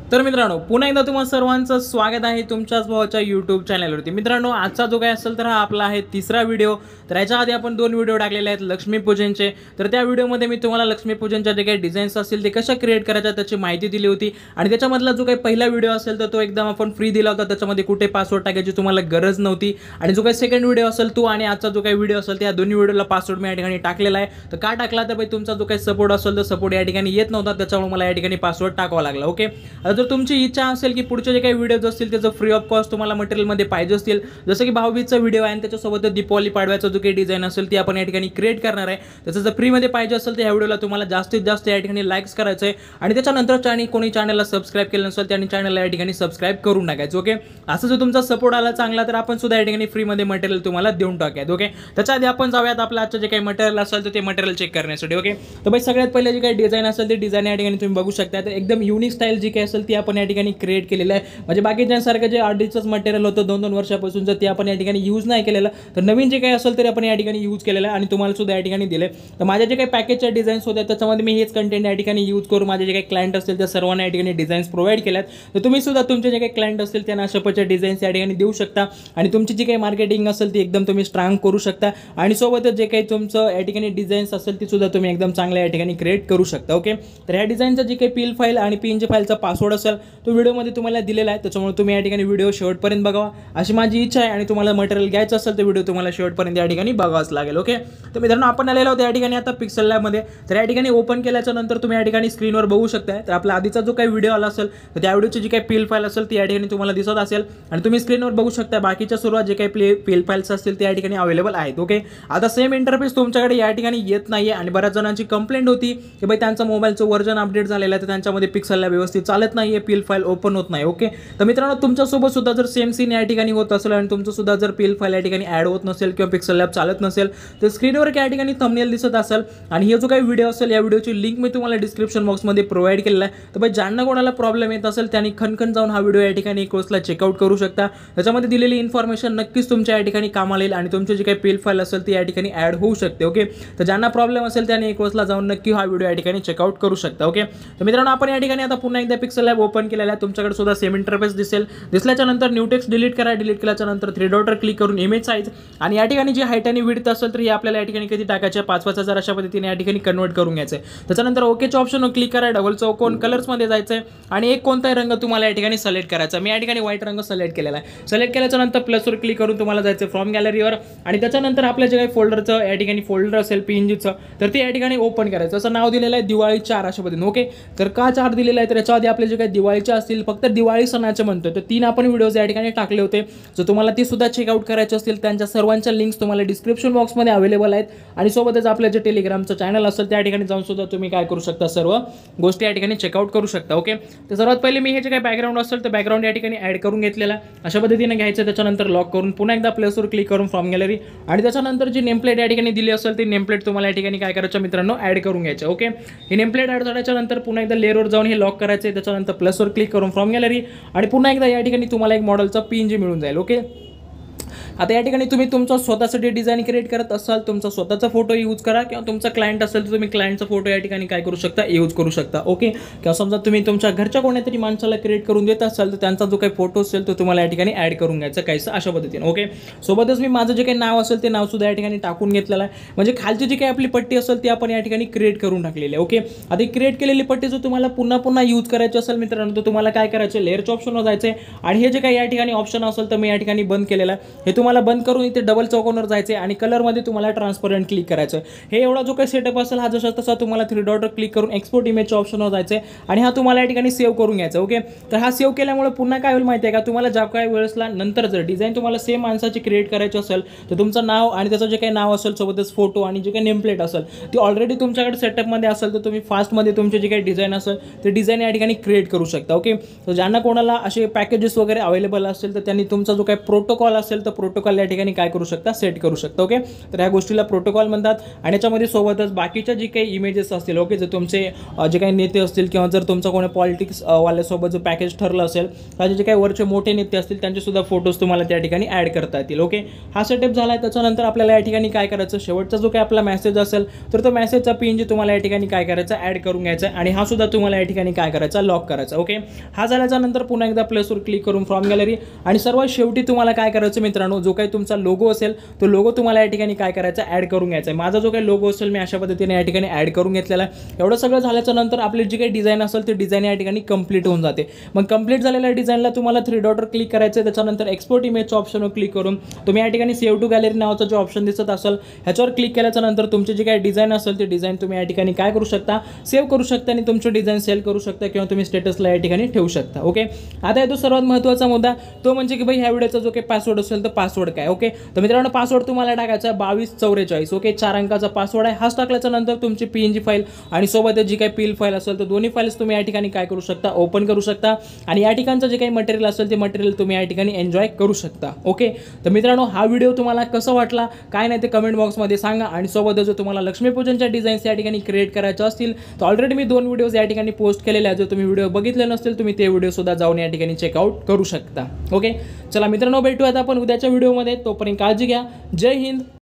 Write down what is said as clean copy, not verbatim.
तर मित्रांनो पुन्हा एकदा तुम्हा सर्वांचं स्वागत आहे तुमच्याच भावाच्या YouTube चॅनलवरती। मित्रांनो आजचा जो काय असेल तर हा आपला आहे तिसरा व्हिडिओ। तर याच्या आधी आपण दोन व्हिडिओ टाकलेले आहेत लक्ष्मीपूजनचे। तर त्या व्हिडिओमध्ये मी तुम्हाला लक्ष्मीपूजनच्या जे काही डिझाईन्स असतील ते कशा क्रिएट करायच्या त्याची माहिती दिली होती आणि त्याच्यामधला जो काही पहिला व्हिडिओ असेल तर तो एकदम आपण फ्री दिला होता, त्याच्यामध्ये कुठे पासवर्ड टाकायची तुम्हाला गरज नव्हती। आणि जो काही सेकंड व्हिडिओ असेल तो आणि आजचा जो काही व्हिडिओ असेल त्या दोन्ही व्हिडिओला पासवर्ड मी या ठिकाणी टाकलेला आहे। तर का टाकला तर भाई तुमचा जो काही सपोर्ट असेल तर सपोर्ट या ठिकाणी येत नव्हता, त्याच्यामुळे मला या ठिकाणी पासवर्ड टाकावा लागला। ओके, जर तुमची इच्छा असेल की पुढचे जे काही व्हिडिओज असतील त्याचं फ्री ऑफ कॉस्ट तुम्हाला मटेरियल मध्ये पाहिजे असतील, जसं की भाऊबीजचा व्हिडिओ आहे आणि त्याच्यासोबत दीपावली पाडव्याचा जो काही डिझाइन असेल ती आपण या ठिकाणी क्रिएट करणार आहे, त्याचं जर फ्री मध्ये पाहिजे असेल तर या व्हिडिओला तुम्हाला जास्तीत जास्त या ठिकाणी लाईक्स करायचं आहे आणि त्याच्यानंतर कोणी चॅनलला सबस्क्राइब केलं नसेल त्यांनी चॅनलला या ठिकाणी सबस्क्राइब करून टाकायचं। ओके, असं जर तुमचा सपोर्ट आला चांगला तर आपण सुद्धा या ठिकाणी फ्री मध्ये मटेरियल तुम्हाला देऊन टाकायचं। ओके, त्याच्या आधी आपण जाऊयात आपलं आजचं जे काही मटेरियल असेल तर ते मटेरियल चेक करण्यासाठी। ओके, तर भाई सगळ्यात पहिले जे काही डिझाइन असेल ते डिझाइन या ठिकाणी तुम्ही बघू शकता, तर एकदम युनिक स्टाईल जी काही असेल ती आपण या ठिकाणी क्रिएट केलेलं आहे। म्हणजे बाकीच्यांसारखं जे आधीचंच मटेरियल होतं 2-2 वर्षापासून जर ते आपण या ठिकाणी यूज नाही केलेलं, तर नवीन जे काही असेल तरी आपण या ठिकाणी यूज केलेलं आहे आणि तुम्हाला सुद्धा या ठिकाणी दिले। तर माझ्या जे काही पॅकेजच्या डिझाईन्स होत्या त्याच्यामध्ये मी हेच कंटेंट या ठिकाणी यूज करून माझे जे काही क्लायंट असतील त्या सर्वांना या ठिकाणी डिझाईन्स प्रोव्हाइड केल्यात। तर तुम्ही सुद्धा तुमचे जे काही क्लायंट असतील त्यांना अशा प्रकारचे डिझाईन्स या ठिकाणी देऊ शकता आणि तुमची जी काही मार्केटिंग असेल ती एकदम तुम्ही स्ट्रॉंग करू शकता आणि सोबतच जे काही तुमचं या ठिकाणी डिझाईन्स असेल ती सुद्धा तुम्ही एकदम चांगल्या या ठिकाणी क्रिएट करू शकता। ओके, तर या डिझाईनचा जे काही पील फाईल आणि पीएनजी फाईलचा पासवर्ड असेल तो व्हिडिओमध्ये तुम्हाला दिलेला आहे, त्याच्यामुळे तुम्ही या ठिकाणी व्हिडिओ शेवटपर्यंत बघावा अशी माझी इच्छा आहे आणि तुम्हाला मटेरियल घ्यायचं असेल तर व्हिडिओ तुम्हाला शेवटपर्यंत या ठिकाणी बघावंच लागेल। ओके, तर मित्रांनो आपण आलेलो आहोत या ठिकाणी आता पिक्सेल लॅबमध्ये। तर या ठिकाणी ओपन केल्याच्या नंतर तुम्ही या ठिकाणी स्क्रीनवर बघू शकता, तर आपला आधीचा जो काही व्हिडिओ आला असेल तर त्या व्हिडिओची जी काही पील फाईल असेल ती या ठिकाणी तुम्हाला दिसत असेल आणि तुम्ही स्क्रीनवर बघू शकता बाकीच्या सुरुवात जे काही पील फाईल्स असतील ते या ठिकाणी अवेलेबल आहेत। ओके, आता सेम इंटरफेस तुमच्याकडे या ठिकाणी येत नाहीये आणि बऱ्याच जणांची कंप्लेंट होती की भाई त्यांचा मोबाईलचं व्हर्जन अपडेट झालेलं आहे तर त्यांच्यामध्ये पिक्सेल लॅब व्यवस्थित चालत नाहीये, पील फाईल ओपन होत नाही। ओके, तर मित्रांनो तुमच्यासोबत सुद्धा जर सेम सीन या ठिकाणी होत असेल आणि तुमचं सुद्धा जर पील फाईल या ठिकाणी ऍड होत नसेल किंवा पिक्सेल लॅब चालत नसेल तर स्क्रीनवर या ठिकाणी थंबनेल दिसत असेल आणि हे जो काही व्हिडिओ असेल या व्हिडिओची लिंक मी तुम्हाला डिस्क्रिप्शन बॉक्समध्ये प्रोव्हाइड केलेला आहे। तर भाई ज्यांना कोणाला प्रॉब्लेम येत असेल त्यांनी खनखन जाऊन हा व्हिडिओ या ठिकाणी कोर्सला चेकआउट करू शकता, त्याच्यामध्ये दिलेली इन्फॉर्मेशन नक्कीच तुमच्या या ठिकाणी कामाला येईल आणि तुमची जी काही पील फाईल असेल ती या ठिकाणी ऍड होऊ शकते। ओके, तर ज्यांना प्रॉब्लेम असेल त्यांनी कोर्सला जाऊन नक्की हा व्हिडिओ या ठिकाणी चेकआउट करू शकता। ओके, तर मित्रांनो आपण या ठिकाणी आता पुन्हा एकदा पिक्सेल लॅब ओपन केलेला आहे, तुमच्याकडे सुद्धा सेम इंटरफेस दिसेल। दिसल्याच्या नंतर न्यू टेक्स्ट डिलीट करा, डिलीट केल्याच्या नंतर 3 डॉटवर क्लिक करून इमेज साईज आणि या ठिकाणी जी हाईट आणि विड्थ असेल तर हे आपल्याला या ठिकाणी किती टाकायचे 5,000 अशा पद्धतीने या ठिकाणी कन्वर्ट करून घ्यायचं आहे। त्याच्यानंतर ओकेच्या ऑप्शनवर क्लिक करा, डबल चौकोन कलर्समध्ये जायचं आहे आणि एक कोणताही रंग तुम्हाला या ठिकाणी सिलेक्ट करायचा। मी या ठिकाणी व्हाईट रंग सिलेक्ट केलेला आहे। सिलेक्ट केल्याच्या नंतर प्लसवर क्लिक करून तुम्हाला जायचं फ्रॉम गॅलरीवर आणि त्याच्यानंतर आपल्या जे काही फोल्डरचं या ठिकाणी फोल्डर असेल पीएनजीचं तर ते या ठिकाणी ओपन करायचं। असं नाव दिलेलं आहे दिवाळी 4 अशा पद्धतीने। ओके, तर का 4 दिलेलं आहे तर याच्या आधी आपले जे काही दिवाळीचे असतील फक्त दिवाळी सणाचे म्हणतोय तर 3 आपण व्हिडिओज या ठिकाणी टाकले होते, जर तुम्हाला ती सुद्धा चेकआउट करायचे असतील त्यांच्या सर्वांच्या लिंक्स तुम्हाला डिस्क्रिप्शन बॉक्समध्ये अवेलेबल आहेत आणि सोबतच आपलं जे टेलिग्रामचं चॅनल असेल त्या ठिकाणी जाऊन सुद्धा तुम्ही काय करू शकता सर्व गोष्टी या ठिकाणी चेकआउट करू शकता। ओके, तर सर्वात पहिले मी हे जे काही बॅकग्राऊंड असेल तर बॅकग्राऊंड या ठिकाणी ऍड करून घेतलेला अशा पद्धतीने घ्यायचं, त्याच्यानंतर लॉक करून पुन्हा एकदा प्लसवर क्लिक करून फ्रॉम गॅलरी आणि त्याच्यानंतर जी नेमप्लेट या ठिकाणी दिली असेल ती नेमप्लेट तुम्हाला या ठिकाणी काय करायचं मित्रांनो ऍड करून घ्यायचं। ओके, ही नेमप्लेट ऍड झाल्याच्या नंतर पुन्हा एकदा लेअरवर जाऊन हे लॉक करायचं, त्याच्यानंतर प्लसवर क्लिक करून फ्रॉम गॅलरी आणि पुन्हा एकदा या ठिकाणी तुम्हाला एक मॉडेलचा पीएनजी मिळून जाईल। ओके, आता या ठिकाणी तुम्ही तुमचा स्वतःसाठी डिझाइन क्रिएट करत असाल तुमचा स्वतःचा फोटो यूज करा किंवा तुमचा क्लायंट असेल तर तुम्ही क्लायंटचा फोटो या ठिकाणी काय करू शकता यूज करू शकता। ओके, किंवा समजा तुम्ही तुमच्या घरच्या कोणत्यातरी माणसाला क्रिएट करून देत असाल तर त्यांचा जो काही फोटो असेल तो तुम्हाला या ठिकाणी ऍड करून घ्यायचा काहीसं अशा पद्धतीने। ओके, सोबतच मी माझं जे काही नाव असेल ते नाव सुद्धा या ठिकाणी टाकून घेतलेलं आहे, म्हणजे खालची जी काही आपली पट्टी असेल ती आपण या ठिकाणी क्रिएट करून टाकलेली आहे। ओके, आता क्रिएट केलेली पट्टी जर तुम्हाला पुन्हा यूज करायची असेल मित्रांनो तर तुम्हाला काय करायचं लेअरच्या ऑप्शनवर जायचं आणि हे जे काही या ठिकाणी ऑप्शन असेल तर मी या ठिकाणी बंद केलेलं आहे, हे तुम्हाला बंद करून इथे डबल चौकोनवर जायचे आणि कलरमध्ये तुम्हाला ट्रान्सपरंट क्लिक करायचं। हे एवढा जो काही सेटअप असेल हा जसा तसा तुम्हाला 3 डॉटवर क्लिक करून एक्सपोर्ट इमेजच्या ऑप्शनवर जायचं आणि हा तुम्हाला या ठिकाणी सेव्ह करून घ्यायचा। ओके, तर हा सेव्ह केल्यामुळे पुन्हा काय होईल माहिती आहे का, तुम्हाला ज्या काही वेळेसला नंतर जर डिझाईन तुम्हाला सेम माणसाची क्रिएट करायची असेल तर तुमचं नाव आणि त्याचं जे काही नाव असेल सोबतच फोटो आणि जे काही नेमप्लेट असेल ती ऑलरेडी तुमच्याकडे सेटअपमध्ये असेल तर तुम्ही फास्टमध्ये तुमचे जे काही डिझाईन असेल ते डिझाईन या ठिकाणी क्रिएट करू शकता। ओके, तर ज्यांना कोणाला असे पॅकेजेस वगैरे अवेलेबल असेल तर त्यांनी तुमचा जो काही प्रोटोकॉल असेल तर प्रोटोकॉल या ठिकाणी काय करू शकता, सेट करू शकता. ओके, तर ह्या गोष्टीला प्रोटोकॉल म्हणतात. आणि याच्यामध्ये सोबतच बाकीच्या जी काही इमेजेस असतील, ओके, जर तुमचे जे काही नेते असतील किंवा जर तुमचा कोणी पॉलिटिक्स वाल्यासोबत जो पॅकेज ठरलं असेल, त्याचे जे काही वरचे मोठे नेते असतील त्यांचे सुद्धा फोटोज तुम्हाला त्या ठिकाणी ॲड करता येतील. ओके, हा सेटअप झाला आहे. त्याच्यानंतर आपल्याला या ठिकाणी काय करायचं, शेवटचा जो काही आपला मेसेज असेल तर तो मेसेजचा PNG तुम्हाला या ठिकाणी काय करायचा, ॲड करून घ्यायचा आणि हा सुद्धा तुम्हाला या ठिकाणी काय करायचा, लॉक करायचा. ओके, हा झाल्याच्या नंतर पुन्हा एकदा प्लसवर क्लिक करून फ्रॉम गॅलरी आणि सर्वात शेवटी तुम्हाला काय करायचं मित्रांनो, जो काही तुमचा लोगो असेल तो लोगो तुम्हाला या ठिकाणी काय करायचा, ॲड करून घ्यायचा. माझा जो काही लोगो असेल मी अशा पद्धतीने या ठिकाणी ॲड करून घेतलेला आहे. एवढं सगळं झाल्याच्या नंतर आपली जी काही डिझाईन असेल ती डिझाईन या ठिकाणी कंप्लीट होऊन जाते. मग कंप्लीट झालेल्या डिझाईनला तुम्हाला 3 डॉटवर क्लिक करायचं. त्याच्यानंतर एक्सपोर्ट इमेजच्या ऑप्शनवर क्लिक करून तुम्ही या ठिकाणी सेव्ह टू गॅलरी नावाचा जो ऑप्शन दिसत असेल ह्याच्यावर क्लिक केल्याच्या नंतर तुमची जी काही डिझाईन असेल ती डिझाईन तुम्ही या ठिकाणी काय करू शकता, सेव्ह करू शकता आणि तुमची डिझाईन सेल करू शकता किंवा तुम्ही स्टेटसला या ठिकाणी ठेवू शकता. ओके, आता येतो सर्वात महत्त्वाचा मुद्दा, तो म्हणजे की भाई ह्या व्हिडिओचा जो काही पासवर्ड असेल तर पासवर्ड काय. ओके, तर मित्रांनो पासवर्ड तुम्हाला टाकायचा 2244. ओके, 4 अंकाचा पासवर्ड आहे. हाच टाकल्याच्या नंतर तुमची PNG फाईल आणि सोबत जी काही PIL फाईल असेल तर दोन्ही फाईल्स तुम्ही या ठिकाणी काय करू शकता, ओपन करू शकता आणि या ठिकाणचं जे काही मटेरियल असेल ते मटेरियल तुम्ही या ठिकाणी एन्जॉय करू शकता. ओके, तर मित्रांनो हा व्हिडिओ तुम्हाला कसा वाटला काय नाही ते कमेंट बॉक्समध्ये सांगा आणि सोबत जर तुम्हाला लक्ष्मीपूजनच्या डिझाईन्स या ठिकाणी क्रिएट करायच्या असतील तर ऑलरेडी मी 2 व्हिडिओज या ठिकाणी पोस्ट केलेले आहेत. जर तुम्ही व्हिडिओ बघितले नसतील तुम्ही ते व्हिडिओ सुद्धा जाऊन या ठिकाणी चेकआउट करू शकता. ओके, चला मित्रांनो भेटूयात आपण उद्याच्या व्हिडिओमध्ये. तोपर्यंत काळजी घ्या. जय हिंद.